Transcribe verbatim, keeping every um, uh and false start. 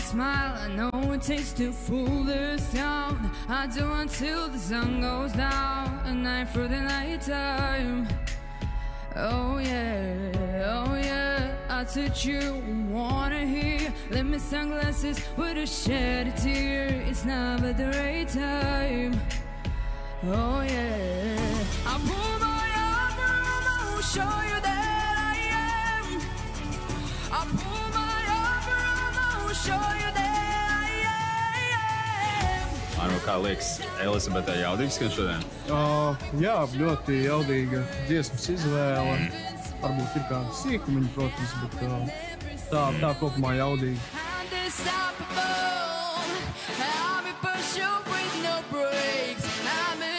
smile, I know it takes to fool this town. I do until the sun goes down, a night for the night time. Oh yeah, oh yeah, I touch you, wanna hear. Let me sunglasses with a shed a tear. It's never the right time. Oh yeah, I pull my arm around, I will show you that I am. I pull my arm around, I will show you that I am. Arno, kā liekas, Elizabetē jaudīgs, ka šodien? Uh, jā, ļoti jaudīga dziesmas izvēle. Mm. Varbūt ir kāda sīkumiņa, protams, bet uh, tā, tā kopumā jaudīga. I'm